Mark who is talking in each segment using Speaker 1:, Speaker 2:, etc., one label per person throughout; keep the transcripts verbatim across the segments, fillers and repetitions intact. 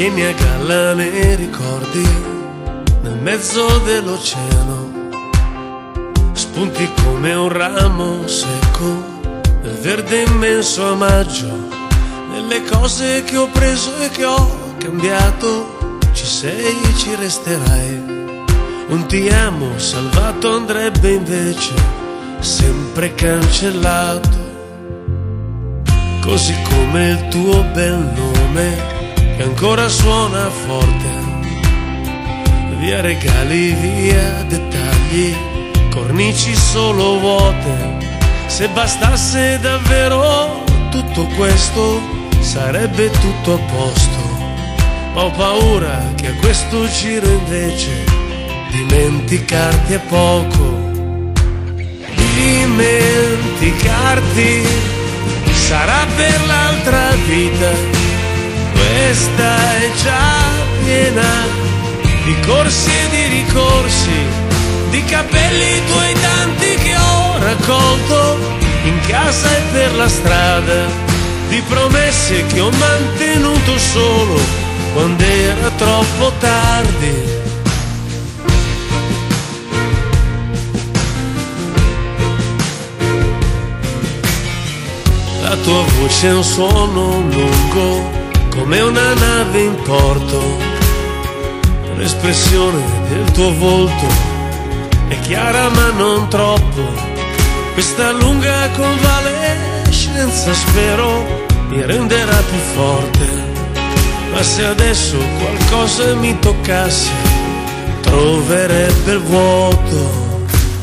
Speaker 1: tieni a galla nei ricordi, nel mezzo dell'oceano, spunti come un ramo secco, nel verde immenso a maggio, nelle cose che ho preso e che ho cambiato, ci sei e ci resterai. Un ti amo salvato andrebbe invece sempre cancellato, così come il tuo bel nome che ancora suona forte. Via regali, via dettagli, cornici solo vuote. Se bastasse davvero tutto questo sarebbe tutto a posto, ma ho paura che a questo giro invece dimenticarti è poco. Dimenticarti sarà per l'altra vita, questa è già piena di corsi e di ricorsi, di capelli tuoi tanti che ho raccolto in casa e per la strada, di promesse che ho mantenuto solo quando era troppo tardi. La tua voce è un suono lungo come una nave in porto, l'espressione del tuo volto è chiara ma non troppo. Questa lunga convalescenza spero mi renderà più forte, ma se adesso qualcosa mi toccasse troverebbe il vuoto.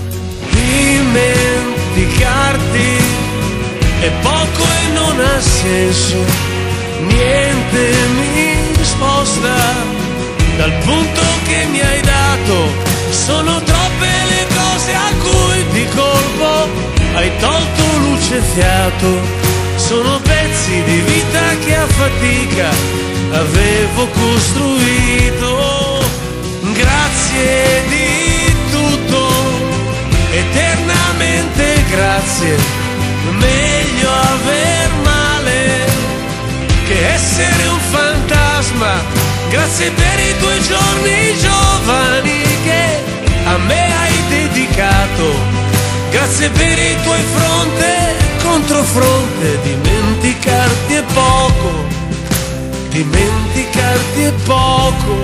Speaker 1: Dimenticarti è poco e non ha senso, niente mi sposta dal punto che mi hai dato. Sono troppe le cose a cui di colpo hai tolto luce e fiato, sono pezzi di vita che a fatica avevo costruito. Grazie di tutto, eternamente grazie, meglio aver male che essere un fantasma. Grazie per i tuoi giorni giovani che a me hai dedicato, grazie per i tuoi fronte contro fronte. Dimenticarti è poco, dimenticarti è poco.